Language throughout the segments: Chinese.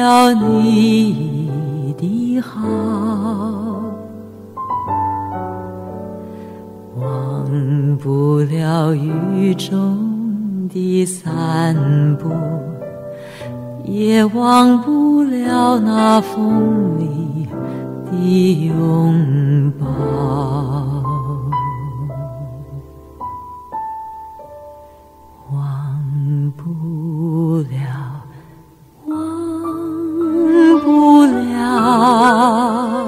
了你的好，忘不了雨中的散步，也忘不了那风里的拥抱。忘不了，忘不了，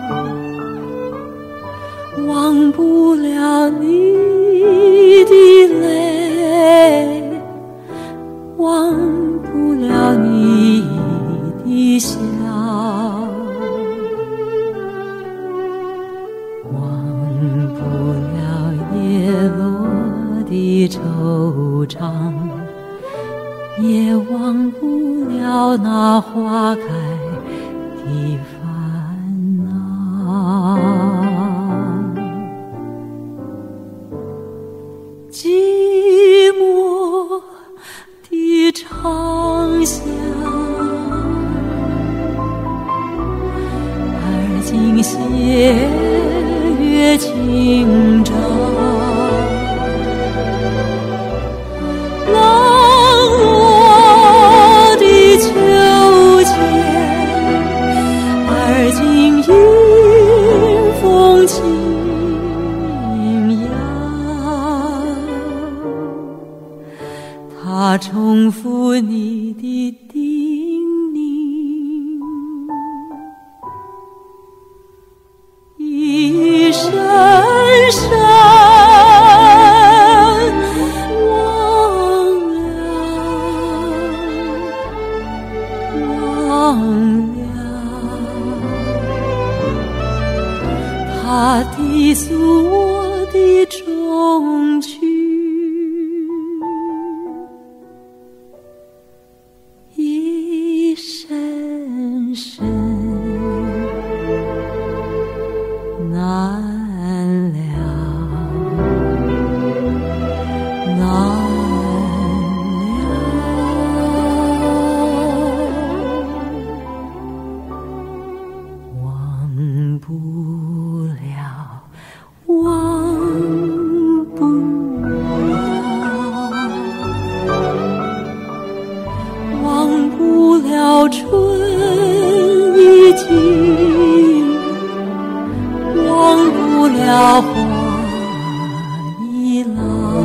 忘不了你的泪，忘不了你的笑，忘不了叶落的惆怅，也忘不了那花开的烦恼。寂寞的长巷，而今斜月清照，冷落的秋千，而今迎风轻摇。它重复你的叮咛，一声声忘了，它低诉我的衷曲，一声声难了，难。忘不了，忘不了，忘不了春已尽，忘不了花已老，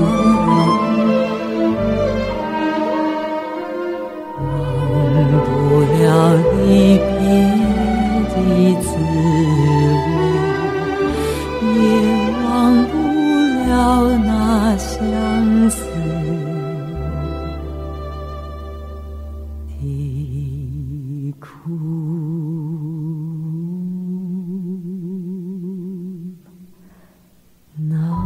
忘不了离别的滋味，也忘不了那相思的苦恼。